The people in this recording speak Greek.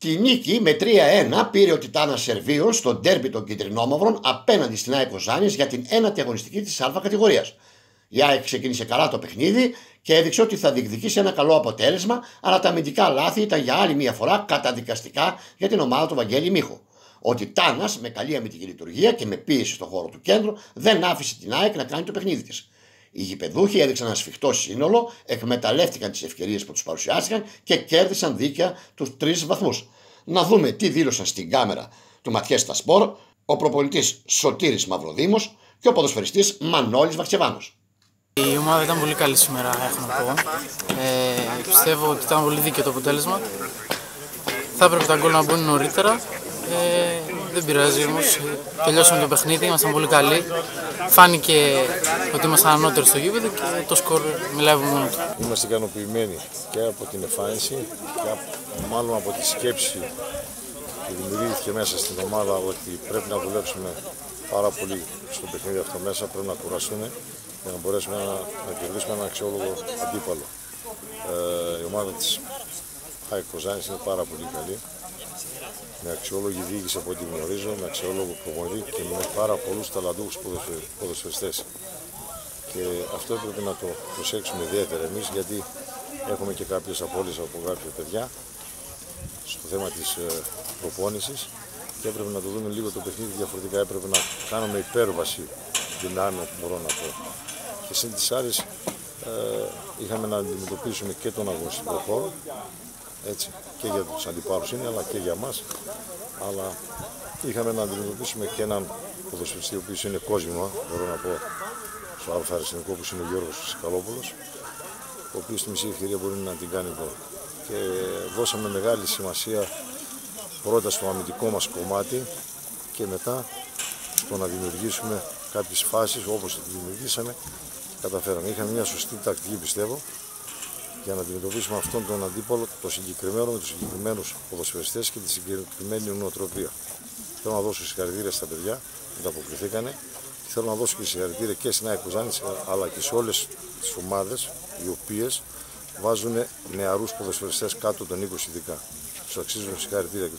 Τη νίκη με 3-1 πήρε ο Τιτάνας Σερβίων στο ντέρμπι των Κιτρινόμαυρων απέναντι στην ΑΕΚ Κοζάνης για την ένατη αγωνιστική της Α κατηγορίας. Η ΑΕΚ ξεκίνησε καλά το παιχνίδι και έδειξε ότι θα διεκδικήσει ένα καλό αποτέλεσμα, αλλά τα αμυντικά λάθη ήταν για άλλη μια φορά καταδικαστικά για την ομάδα του Βαγγέλη Μίχου. Ο Τιτάνας, με καλή αμυντική λειτουργία και με πίεση στον χώρο του κέντρου, δεν άφησε την ΑΕΚ να κάνει το παιχνίδι της. Οι γηπεδούχοι έδειξαν ένα σφιχτό σύνολο, εκμεταλλεύτηκαν τις ευκαιρίες που τους παρουσιάστηκαν και κέρδισαν δίκαια τους 3 βαθμούς. Να δούμε τι δήλωσαν στην κάμερα του Ματιέστα Σπορ ο προπονητής Σωτήρης Μαυροδήμος και ο ποδοσφαιριστής Μανώλης Βαχτσεβάνος. Η ομάδα ήταν πολύ καλή σήμερα, έχω να πω. Πιστεύω ότι ήταν πολύ δίκαιο το αποτέλεσμα. Θα έπρεπε τα γκολ να μπουν νωρίτερα. Δεν πειράζει όμως. Τελειώσαμε το παιχνίδι, ήμασταν πολύ καλοί. Φάνηκε ότι ήμασταν ανώτεροι στο γήπεδο και το σκορ μιλάει από μόνο του. Είμαστε ικανοποιημένοι και από την εμφάνιση και μάλλον από τη σκέψη που δημιουργήθηκε μέσα στην ομάδα ότι πρέπει να δουλέψουμε πάρα πολύ στο παιχνίδι αυτό μέσα, πρέπει να κουραστούμε για να μπορέσουμε να κερδίσουμε ένα αξιόλογο αντίπαλο. Η ομάδα της ΑΕΚ Κοζάνης είναι πάρα πολύ καλή, με αξιόλογη διοίκηση από ό,τι γνωρίζω, με αξιόλογο προπονητή και με πάρα πολλούς ταλαντούχους ποδοσφαιριστές. Και αυτό έπρεπε να το προσέξουμε ιδιαίτερα εμείς, γιατί έχουμε και κάποιες απώλειες από κάποια παιδιά στο θέμα της προπόνησης και έπρεπε να το δούμε λίγο το παιχνίδι διαφορετικά. Έπρεπε να κάνουμε υπέρβαση δυνάμεων, μπορώ να πω. Και συν τις άλλες είχαμε να αντιμετωπίσουμε και τον αγωνιστικό χώρο, έτσι, και για τους αντιπάλους είναι, αλλά και για μας. Αλλά είχαμε να αντιμετωπίσουμε και έναν ποδοσφαιριστή, ο οποίος είναι κόσμημα, μπορώ να πω, στο αριστερικό, που είναι ο Γιώργος Σκαλόπουλος, ο οποίος στη μισή ευκαιρία μπορεί να την κάνει εδώ. Και δώσαμε μεγάλη σημασία πρώτα στο αμυντικό μας κομμάτι και μετά στο να δημιουργήσουμε κάποιες φάσεις, όπως τις δημιουργήσαμε, καταφέραμε. Είχαμε μια σωστή τακτική, πιστεύω, για να αντιμετωπίσουμε αυτόν τον αντίπολο, το συγκεκριμένο, με τους συγκεκριμένους ποδοσφαιριστές και τη συγκεκριμένη νοοτροπία. Θέλω να δώσω συγχαρητήρια στα παιδιά που ανταποκριθήκανε και θέλω να δώσω και συγχαρητήρια και στην ΑΕΚ Κοζάνης, αλλά και σε όλες τις ομάδες οι οποίες βάζουν νεαρούς ποδοσφαιριστές κάτω των 20 ειδικά. Τους αξίζουν συγχαρητήρια.